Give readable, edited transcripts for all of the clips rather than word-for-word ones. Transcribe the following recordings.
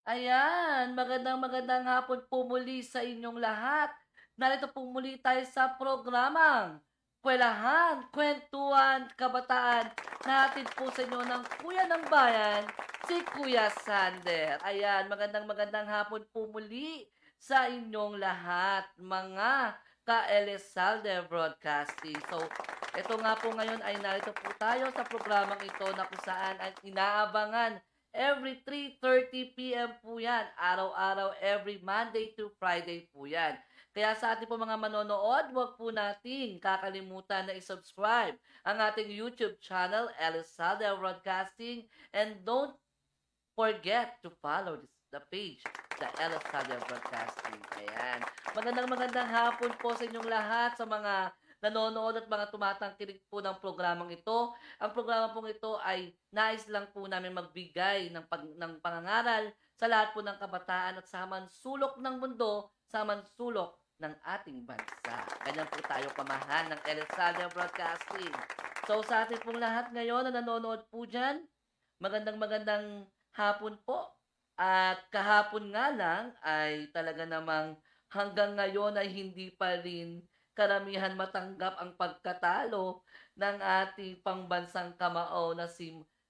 Ayan, magandang hapon po muli sa inyong lahat. Narito po muli tayo sa programang Kwelahan, Kwentuhan, Kabataan. Natin po sa inyo ng Kuya ng Bayan, si Kuya Sander. Ayan, magandang hapon po muli sa inyong lahat, mga ka-Elizalde Broadcasting. So, ito nga po ngayon ay narito po tayo sa programang ito na kung saan ang inaabangan. Every 3:30 p.m. po yan. Araw-araw, every Monday to Friday po yan. Kaya sa ating po mga manonood, huwag po nating kakalimutan na i-subscribe ang ating YouTube channel, Elizalde Broadcasting. And don't forget to follow the page, the Elizalde Broadcasting. Ayan. Magandang hapon po sa inyong lahat, sa mga nanonood at mga tumatangkilik po ng programang ito. Ang programa pong ito ay nais lang po namin magbigay ng pangangaral sa lahat po ng kabataan at sa mansulok ng mundo, sa mansulok ng ating bansa. Ganyan po tayo kamahan ng Elizalde Broadcasting. So sa ating pong lahat ngayon na nanonood po dyan, magandang hapon po. At kahapon nga lang ay talaga namang hanggang ngayon ay hindi pa rin karamihan matanggap ang pagkatalo ng ating pangbansang kamao na si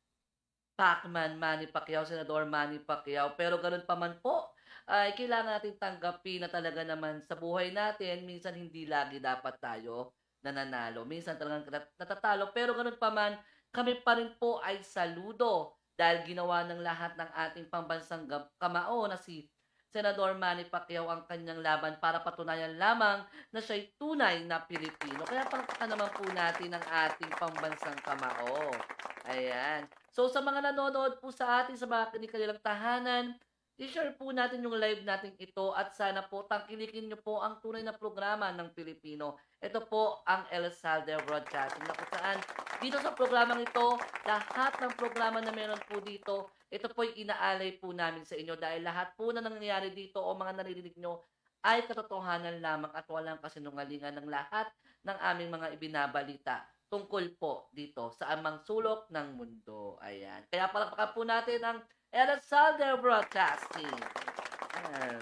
Pacman Manny Pacquiao, Senador Manny Pacquiao. Pero ganun pa man po, ay kailangan natin tanggapin na talaga naman sa buhay natin, minsan hindi lagi dapat tayo nananalo. Minsan talagang natatalo. Pero ganun pa man, kami pa rin po ay saludo dahil ginawa ng lahat ng ating pambansang kamao na si Senador Manny Pacquiao ang kanyang laban para patunayan lamang na siya'y tunay na Pilipino. Kaya palakpakan naman po natin ang ating pambansang kamao. Ayan. So sa mga nanonood po sa atin sa mga kanilang tahanan, i-share po natin yung live natin ito at sana po tangkilikin niyo po ang tunay na programa ng Pilipino. Ito po ang El Salde Broadcasting na kung saan dito sa programang ito, lahat ng programa na meron po dito, ito po yung inaalay po namin sa inyo dahil lahat po na nangyayari dito o mga naririnig nyo ay katotohanan lamang at walang kasinungalingan ng lahat ng aming mga ibinabalita tungkol po dito sa amang sulok ng mundo. Ayan. Kaya palakpakan po natin ang El Salder Broadcasting. Ayan.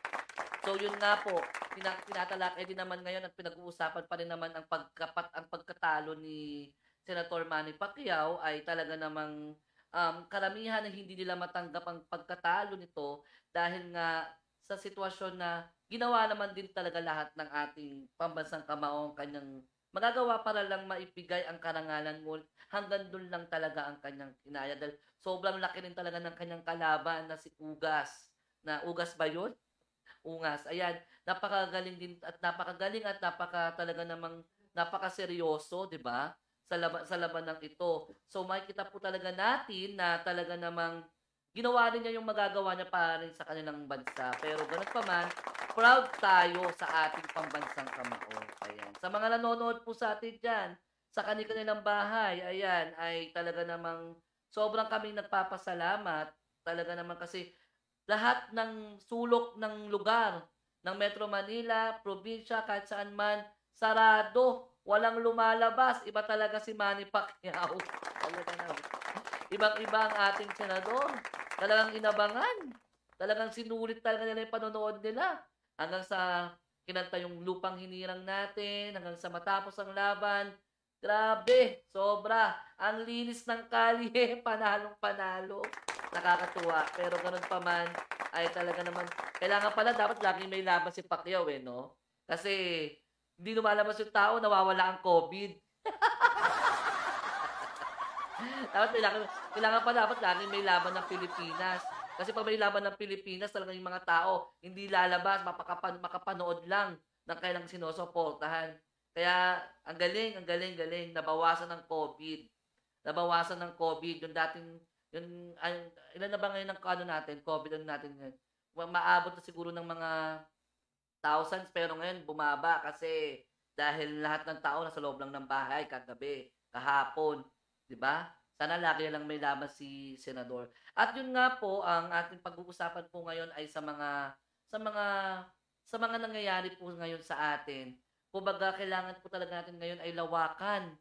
So yun nga po, tinatalakay din naman ngayon at pinag-uusapan pa rin naman ang pagkatalo ni Senator Manny Pacquiao ay talaga namang karamihan na hindi nila matanggap ang pagkatalo nito dahil nga sa sitwasyon na ginawa naman din talaga lahat ng ating pambansang kamao ang kanyang magagawa para lang maibigay ang karangalan mo. Hanggang dun lang talaga ang kanyang kinaya dahil sobrang laki rin talaga ng kanyang kalaban na si Ugas. Na Ugas ba yun? Ungas. Ayan, napakagaling din at napakagaling at talaga namang napakaseryoso, 'di ba? Sa labanang ito. So makikita po talaga natin na talaga namang ginawa rin niya yung magagawa niya para rin sa kanilang bansa. Pero gano'n pa man, proud tayo sa ating pambansang kamao. Ayan. Sa mga nanonood po sa atin diyan, sa kanilang bahay, ayan, ay talaga namang sobrang kaming nagpapasalamat. Talaga naman kasi lahat ng sulok ng lugar ng Metro Manila, probinsya, kahit saan man, sarado, walang lumalabas. Iba talaga si Manny Pacquiao. Talaga na. Ibang-iba ang ating senador. Talagang inabangan. Talagang sinulit talaga nila yung panonood nila. Hanggang sa kinanta yung lupang hinirang natin, hanggang sa matapos ang laban. Grabe, sobra. Ang linis ng kalye, panalong panalo. Nakakatuwa. Pero ganun pa man, ay talaga naman, kailangan pala dapat laging may laban si Pacquiao eh, no? Kasi hindi lumalabas yung tao, nawawala ang COVID. Dapat kailangan pa dapat laging may laban ng Pilipinas. Kasi pag may laban ng Pilipinas, talagang yung mga tao hindi lalabas, makapanood lang ng kailang sinusuportahan. Kaya ang galing, nabawasan ng COVID. Nabawasan ng COVID yung dating ilan na ba ngayon ang ano natin, COVID ano natin ngayon? Maabot na siguro ng mga thousands pero ngayon bumaba kasi dahil lahat ng tao nasa loob lang ng bahay kagabi, kahapon, 'di ba? Sana lagi lang may laban si senador. At yun nga po ang ating pag-uusapan po ngayon ay sa mga sa mga nangyayari po ngayon sa atin. Kumbaga kailangan po talaga natin ngayon ay lawakan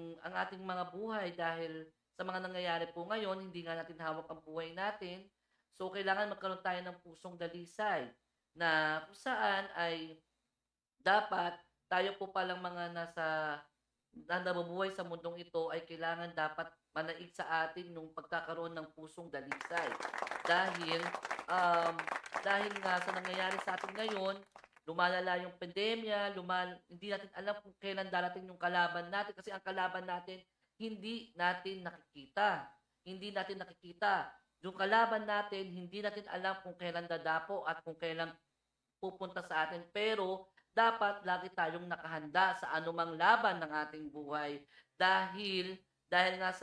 ang ating mga buhay dahil sa mga nangyayari po ngayon, hindi nga natin hawak ang buhay natin So, kailangan magkaroon tayo ng pusong dalisay na kung saan ay dapat tayo po palang mga na nabubuhay sa mundong ito ay kailangan dapat manaig sa atin yung pagkakaroon ng pusong dalisay. Dahil, um, dahil nga sa nangyayari sa atin ngayon, lumalala yung pandemya, hindi natin alam kung kailan darating yung kalaban natin kasi ang kalaban natin hindi natin nakikita. Hindi natin nakikita. Yung kalaban natin, hindi natin alam kung kailan dadapo at kung kailan pupunta sa atin. Pero dapat lagi tayong nakahanda sa anumang laban ng ating buhay dahil nga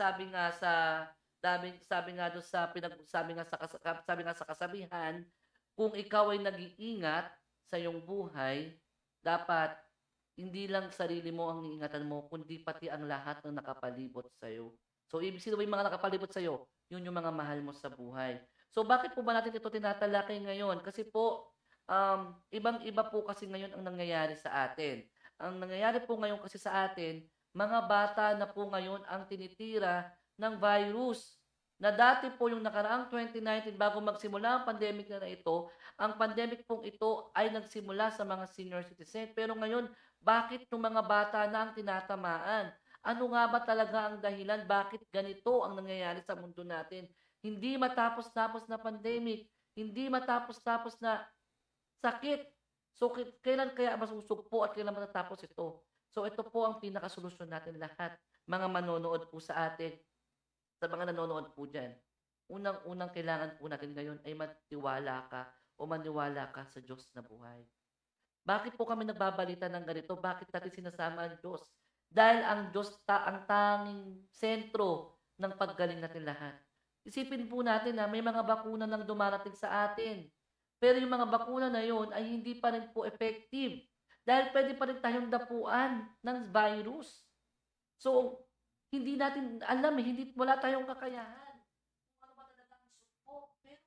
sabi nga doon sa sabi nga sa kasabihan, kung ikaw ay nag-iingat sa iyong buhay, dapat hindi lang sarili mo ang iingatan mo, kundi pati ang lahat ng nakapalibot sa iyo. So, sino ba yung mga nakapalibot sa iyo? Yun yung mga mahal mo sa buhay. So, bakit po ba natin ito tinatalakay ngayon? Kasi po, ibang-iba po kasi ngayon ang nangyayari sa atin. Ang nangyayari po ngayon kasi sa atin, mga bata na po ngayon ang tinitira ng virus. Na dati po yung nakaraang 2019 bago magsimula ang pandemic na ito, ang pandemic pong ito ay nagsimula sa mga senior citizen. Pero ngayon, bakit yung mga bata na ang tinatamaan? Ano nga ba talaga ang dahilan? Bakit ganito ang nangyayari sa mundo natin? Hindi matapos-tapos na pandemic, hindi matapos-tapos na sakit. So, kailan kaya masusugpo at kailan matatapos ito? So, ito po ang pinakasolusyon natin lahat. Mga manonood po sa atin, sa mga nanonood po dyan. Unang-unang kailangan po natin ngayon ay matiwala ka o maniwala ka sa Diyos na buhay. Bakit po kami nagbabalita ng ganito? Bakit natin sinasama ang Diyos? Dahil ang Diyos ang tanging sentro ng paggaling natin lahat. Isipin po natin na may mga bakuna nang dumarating sa atin. Pero yung mga bakuna na yon ay hindi pa rin po effective. Dahil pwede pa rin tayong dapuan ng virus. So, hindi natin alam wala tayong kakayahan. Kung ano ba talaga ang suko. Pero,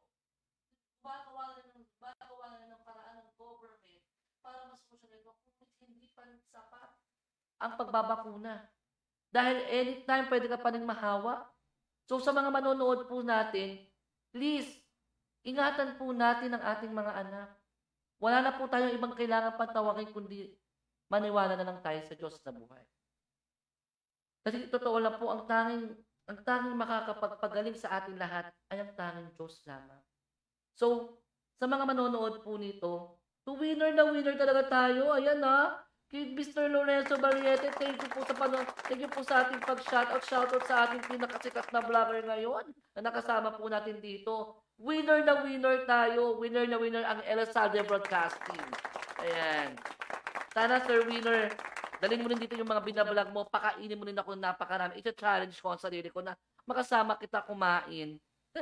gumagawa na ng paraan ng government para masolusyon ito kung hindi pa rin sapat ang pagbabakuna. Dahil anytime pwede ka pa rin mahawa. So, sa mga manonood po natin, please, ingatan po natin ang ating mga anak. Wala na po tayong ibang kailangan patawagin kundi maniwala na lang tayo sa Diyos na buhay. Kasi totoo lang po, ang tanging makakapagpagaling sa ating lahat ay ang tanging Diyos lamang. So, sa mga manonood po nito, winner na winner talaga tayo. Ayan na. Kay Mr. Lorenzo Barriete, thank you po sa thank you po sa ating shoutout sa ating pinakasikat na vlogger ngayon na nakasama po natin dito. Winner na winner tayo. Winner na winner ang El Salde Broadcasting. Ayan. Sana, Sir Winner, dalhin mo rin dito yung mga binablog mo, pakainin mo rin ako ng napakarami. Ito-challenge ko ang sarili ko na makasama kita kumain.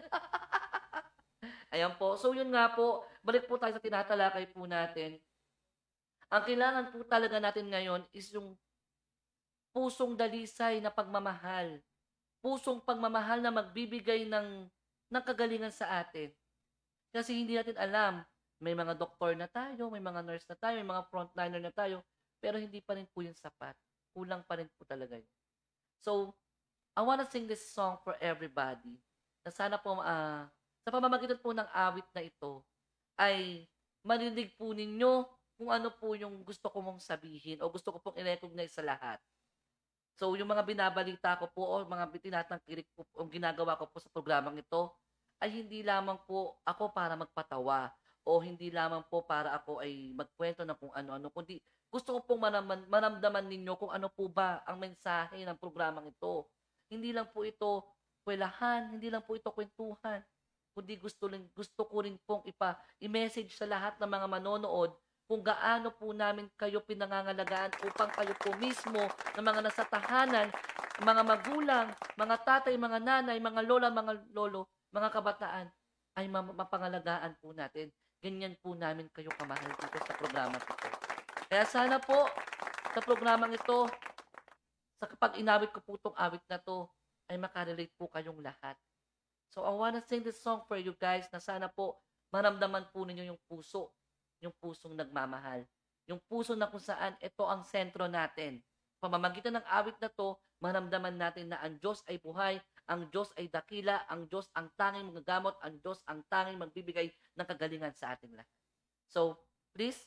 Ayan po. So, yun nga po, balik po tayo sa tinatalakay po natin. Ang kailangan po talaga natin ngayon is yung pusong dalisay na pagmamahal. Pusong pagmamahal na magbibigay ng kagalingan sa atin. Kasi hindi natin alam, may mga doktor na tayo, may mga nurse na tayo, may mga frontliner na tayo, pero hindi pa rin po yung sapat. Kulang pa rin po talaga yun. So, I wanna sing this song for everybody. Na sana po, sa pamamagitan po ng awit na ito, ay marinig po ninyo kung ano po yung gusto ko mong sabihin o gusto ko pong i-recognize sa lahat. So, yung mga binabalita ko po o mga tinatangkilik po o ginagawa ko po sa programang ito, ay hindi lamang po ako para magpatawa o hindi lamang po para ako ay magkwento ng kung ano-ano, kundi gusto ko pong maramdaman ninyo kung ano po ba ang mensahe ng programang ito. Hindi lang po ito kwelahan, hindi lang po ito kwentuhan, kundi gusto ko rin pong i-message sa lahat ng mga manonood kung gaano po namin kayo pinangangalagaan upang kayo po mismo ng mga nasa tahanan, mga magulang, mga tatay, mga nanay, mga lola, mga lolo, mga kabataan, ay mapangalagaan po natin. Ganyan po namin kayo kamahal dito sa programa ito. Kaya sana po, sa programang ito, sa kapag inawit ko po itong awit na to, ay makarelate po kayong lahat. So, I wanna sing this song for you guys na sana po maramdaman po ninyo yung pusong nagmamahal. Yung puso na kung saan ito ang sentro natin. Pamamagitan ng awit na to, maramdaman natin na ang Diyos ay buhay Ang Diyos ay dakila, ang Diyos ang tanging magagamot, ang Diyos ang tanging magbibigay ng kagalingan sa ating lahat. So, please,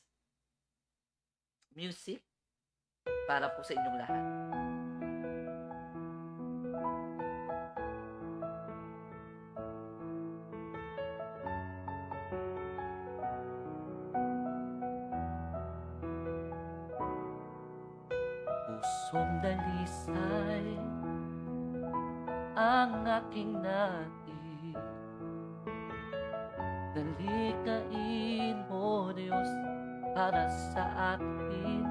music para po sa inyong lahat. Pusong dalisay ang aking nais, dalikain mo Diyos para sa akin.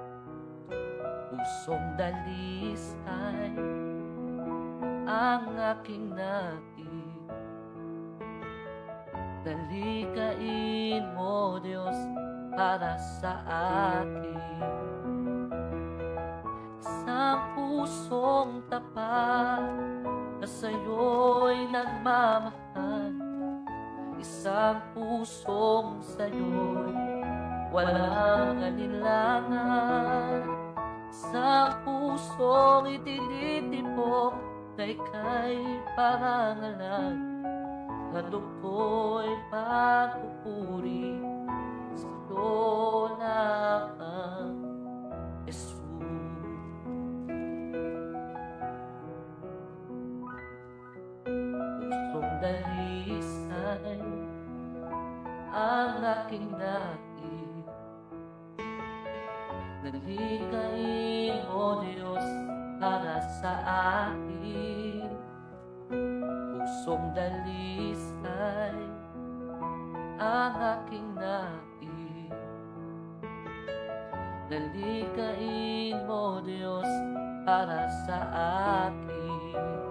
Pusong dalisay ang aking nais, dalikain mo Diyos para sa akin. Isang pusong tapat na sa'yo'y nagmamahal, isang pusong sa'yo'y walang alinlangan, isang pusong itinitipok na ika'y parangalan, handog ko'y pagpupuri sa'yo lamang, Jesus. Pusong dalisay ang aking nais, dalikain mo Diyos para sa akin. Pusong dalisay ang aking nais, dalikain mo Diyos para sa akin.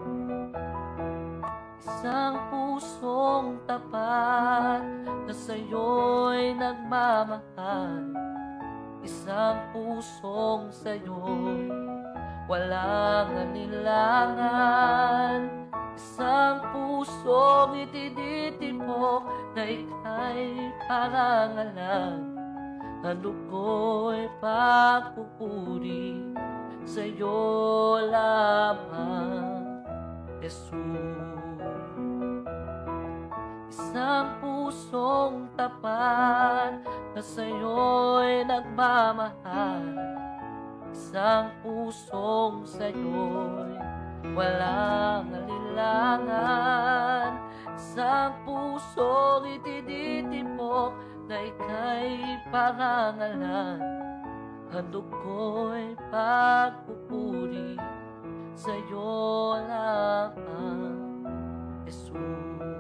Isang pusong tapat na sa'yo'y nagmamahal, isang pusong sa'yo'y walang alinlangan, isang pusong itinitipok na ika'y parangalan, handog ko'y pagpupuri sa'yo lamang, Jesus. Isang pusong tapat na sa'yo'y nagmamahal, isang pusong sa'yo'y walang alinlangan, isang pusong itinitipok na ika'y parangalan, handog ko'y pagpupuri sa'yo lamang, Jesus.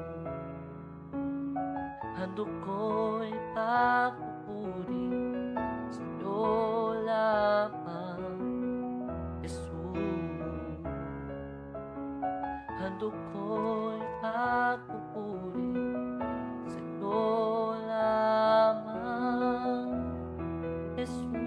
Handog ko'y pagpupuri sa'yo lamang, Jesus. Handog ko'y pagpupuri sa'yo lamang, Jesus.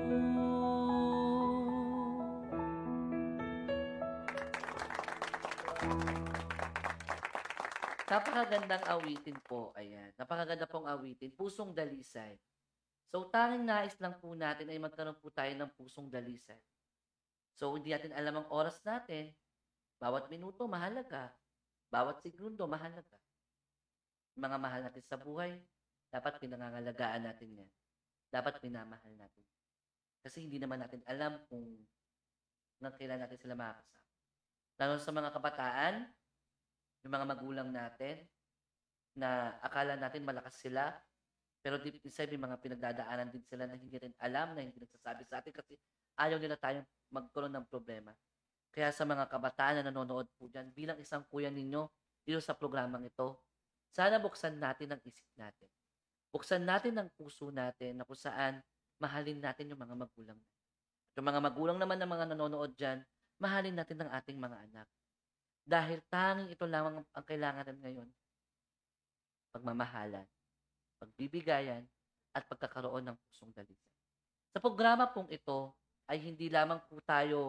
Napakagandang awitin po. Ayan. Napakaganda pong awitin. Pusong dalisay. So, tanging nais lang po natin ay magkaroon po tayo ng pusong dalisay. So, hindi natin alam ang oras natin. Bawat minuto, mahalaga. Bawat segundo, mahalaga. Mga mahal natin sa buhay, dapat pinangangalagaan natin yan. Dapat pinamahal natin. Kasi hindi naman natin alam kung kailan natin sila makakasama. Lalo sa mga kabataan, yung mga magulang natin, na akala natin malakas sila, pero deep inside may mga pinagdadaanan din sila na hindi rin alam, na hindi nagsasabi sa atin kasi ayaw nila tayong magkaroon ng problema. Kaya sa mga kabataan na nanonood po dyan, bilang isang kuya ninyo dito sa programang ito, sana buksan natin ang isip natin. Buksan natin ang puso natin na kung saan mahalin natin yung mga magulang. Yung mga magulang naman ng mga nanonood dyan, mahalin natin ang ating mga anak. Dahil tanging ito lamang ang kailangan natin ngayon. Pagmamahalan, pagbibigayan, at pagkakaroon ng pusong dalisay. Sa programa pong ito ay hindi lamang po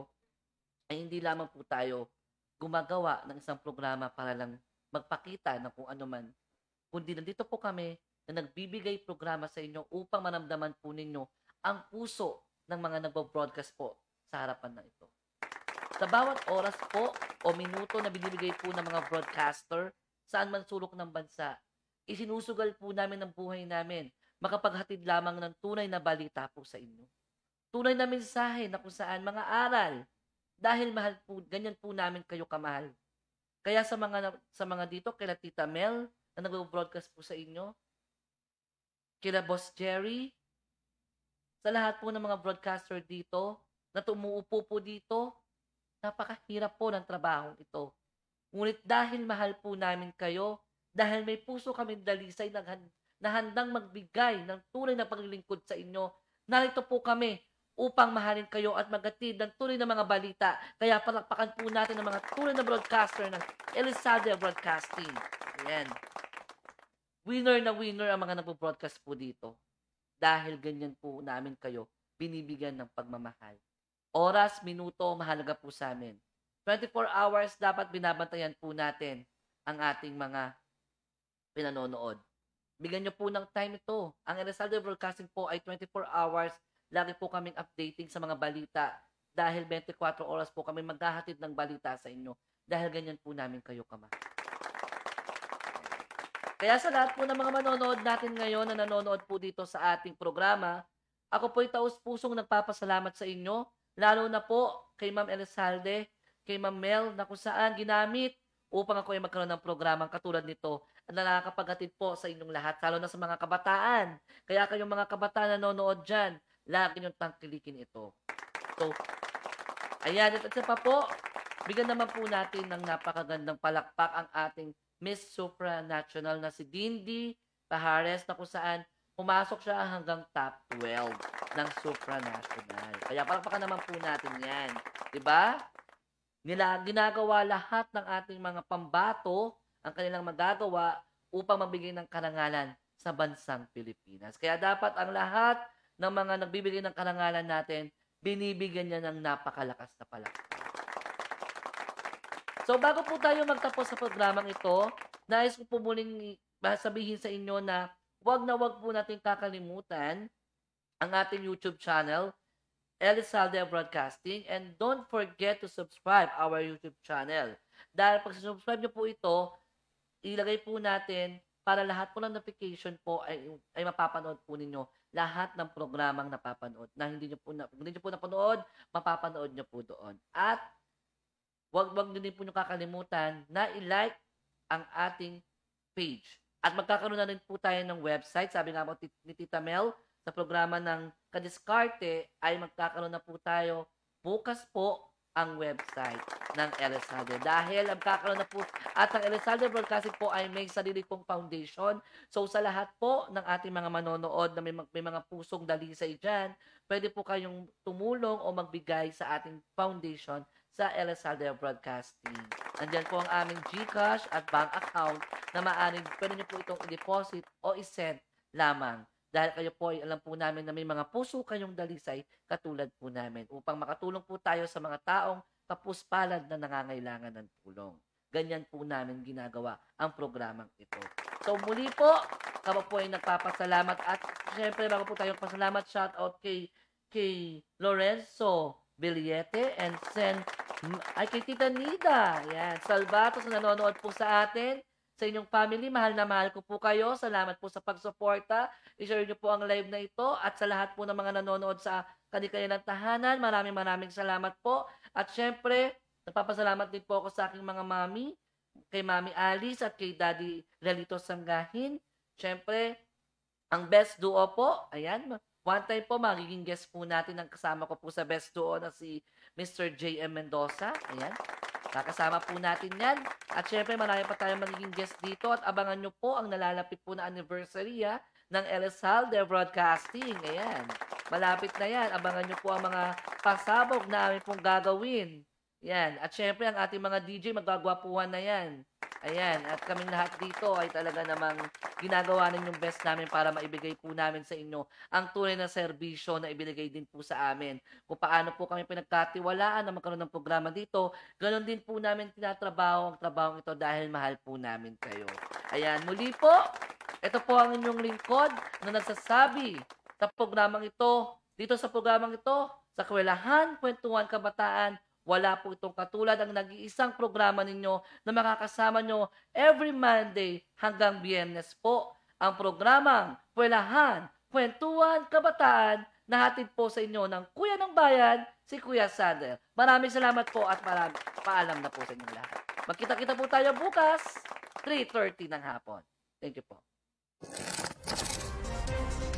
tayo gumagawa ng isang programa para lang magpakita ng kung ano man. Kundi nandito po kami na nagbibigay programa sa inyo upang maramdaman po ninyo ang puso ng mga nagbo-broadcast po sa harapan na ito. Sa bawat oras po o minuto na binibigay po ng mga broadcaster, saan man sulok ng bansa, isinusugal po namin ang buhay namin, makapaghatid lamang ng tunay na balita po sa inyo. Tunay na mensahe na kung saan mga aral, dahil mahal po, ganyan po namin kayo kamahal. Kaya sa mga dito, kila Tita Mel, na nag-broadcast po sa inyo, kila Boss Jerry, sa lahat po ng mga broadcaster dito, na tumuupo po dito, napakahirap po ng trabahong ito. Ngunit dahil mahal po namin kayo, dahil may puso kaming dalisay na handang magbigay ng tunay na paglilingkod sa inyo, narito po kami upang mahalin kayo at magatid ng tunay na mga balita. Kaya palakpakan po natin ang mga tunay na broadcaster ng Elizalde Broadcasting. Ayan. Winner na winner ang mga nagpo-broadcast po dito. Dahil ganyan po namin kayo binibigyan ng pagmamahal. Oras, minuto, mahalaga po sa amin. 24 hours dapat binabantayan po natin ang ating mga pinanonood. Bigyan nyo po ng time ito. Ang Elizalde Broadcasting po ay 24 hours. Lagi po kaming updating sa mga balita. Dahil 24 oras po kami maghahatid ng balita sa inyo. Dahil ganyan po namin kayo kamahal. Kaya sa lahat po ng mga manonood natin ngayon na nanonood po dito sa ating programa, ako po'y taus-pusong nagpapasalamat sa inyo. Lalo na po kay Ma'am Elizalde, kay Ma'am Mel, na kung saan ginamit upang ako ay magkaroon ng programang katulad nito at nakakapaghatid po sa inyong lahat, lalo na sa mga kabataan. Kaya kayong mga kabataan na nanonood dyan, lagi niyong tangkilikin ito. So, ayan, at isa pa po, bigyan naman po natin ng napakagandang palakpak ang ating Miss Supranational na si Dindy Pajares, na kung saan pumasok siya hanggang top 12 ng Supranational. Kaya palakpakan naman po natin yan. Diba? Ginagawa lahat ng ating mga pambato ang kanilang magagawa upang magbigay ng karangalan sa bansang Pilipinas. Kaya dapat ang lahat ng mga nagbibigay ng karangalan natin, binibigyan niya ng napakalakas na palakpak. So bago po tayo magtapos sa programang ito, nais ko po muling sabihin sa inyo na wag po natin kakalimutan ang ating YouTube channel, Elizalde Broadcasting, and don't forget to subscribe our YouTube channel. Dahil pag subscribe nyo po ito, ilagay po natin para lahat po ng notification po ay mapapanood po ninyo lahat ng programang napapanood na hindi nyo po napanood, mapapanood nyo po doon. At wag din po nyo kakalimutan na i-like ang ating page. At magkakaroon na rin po tayo ng website. Sabi nga po ni Tita Mel, sa programa ng Kadiskarte ay magkakaroon na po tayo bukas po ang website ng Elizalde. Dahil magkakaroon na po at ang Elizalde Broadcasting po ay may sarili pong foundation. So sa lahat po ng ating mga manonood na may mga pusong dalisay dyan, pwede po kayong tumulong o magbigay sa ating foundation sa Elizalde Broadcasting. Nandiyan po ang aming GCash at bank account na maaaring pwede nyo po itong i-deposit o i-send lamang. Dahil kayo po ay alam po namin na may mga puso kayong dalisay katulad po namin upang makatulong po tayo sa mga taong kapuspalad na nangangailangan ng tulong. Ganyan po namin ginagawa ang programang ito. So muli po, kami po ay nagpapasalamat at syempre bago po tayong pasalamat, shout out kay Lorenzo Villete and kay Tita Nida. Yan, Salvatos na nanonood po sa atin. Sa inyong family, mahal na mahal ko po kayo. Salamat po sa pagsuporta. I-share niyo po ang live na ito. At sa lahat po ng mga nanonood sa kanilang tahanan, maraming salamat po. At syempre, nagpapasalamat din po ako sa aking mga mami, kay Mami Alice at kay Daddy Relito Sanggahin. Syempre, ang best duo po, ayan, one time po, magiging guest po natin ang kasama ko po sa best duo na si Mr. J.M. Mendoza. Ayan. Kakasama po natin yan. At syempre, marami pa tayong magiging guest dito at abangan nyo po ang nalalapit po na anniversary ng Elizalde Broadcasting. Ayan. Malapit na yan. Abangan nyo po ang mga pasabog na aming pong gagawin. Yan. At syempre, ang ating mga DJ, magagwapuhan na yan. Ayan. At kaming lahat dito ay talaga namang ginagawa ninyong best namin para maibigay po namin sa inyo ang tunay na serbisyo na ibinigay din po sa amin. Kung paano po kami pinagkatiwalaan na magkaroon ng programa dito, ganoon din po namin tinatrabaho ang trabahong ito dahil mahal po namin kayo. Ayan, muli po, ito po ang inyong lingkod na nagsasabi sa programang ito, dito sa programang ito, sa Kwelahan, Kwentuhan Kabataan, Wala po itong katulad ang nag-iisang programa ninyo na makakasama nyo every Monday hanggang Biyernes po. Ang programang Pwelahan, Kwentuhan, Kabataan na hatid po sa inyo ng Kuya ng Bayan, si Kuya Sander. Maraming salamat po at paalam na po sa inyong lahat. Magkita-kita po tayo bukas, 3:30 ng hapon. Thank you po.